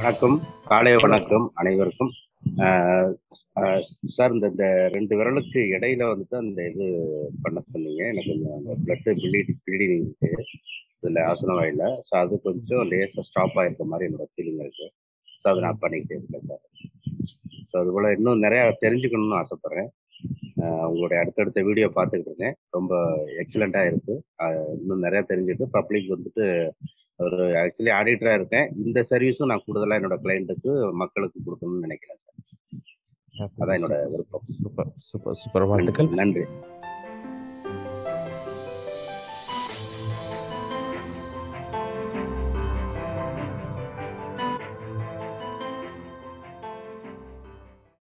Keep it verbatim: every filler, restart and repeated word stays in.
வணக்கம், காலை வணக்கம் அனைவருக்கும். ஆஹ் ஆஹ் சார், இந்த இந்த ரெண்டு விரலுக்கு இடையில வந்துட்டு அந்த இது பண்ண சொன்னீங்க. எனக்கு கொஞ்சம் அந்த பிளட் ப்ளீடிங் ப்ளீடிங் இருக்கு இதில் ஆசன வாயில. ஸோ அது கொஞ்சம் லேசாக ஸ்டாப் ஆகிருக்க மாதிரி என்னோட ஃபீலிங் இருக்கு. ஸோ அதை நான் பண்ணிக்கிட்டே இருக்கேன் சார். ஸோ அது போல் இன்னும் நிறையா தெரிஞ்சுக்கணும்னு ஆசைப்பட்றேன். உங்களுடைய அடுத்தடுத்த வீடியோ பார்த்துக்கிட்டு இருக்கேன். ரொம்ப எக்ஸலண்ட்டாக இருக்குது. இன்னும் நிறையா தெரிஞ்சுட்டு பப்ளிக் வந்துட்டு ஒரு ஆக்சுவலி ஆடிட்டராக இருக்கேன். இந்த சர்வீஸும் நான் கூடுதலாக என்னோட கிளைண்ட்டுக்கு மக்களுக்கு கொடுக்கணும்னு நினைக்கிறேன் சார். அதான் என்னோட விருப்பம். சூப்பர் சூப்பர் சூப்பர் வாழ்த்துக்கள். நன்றி.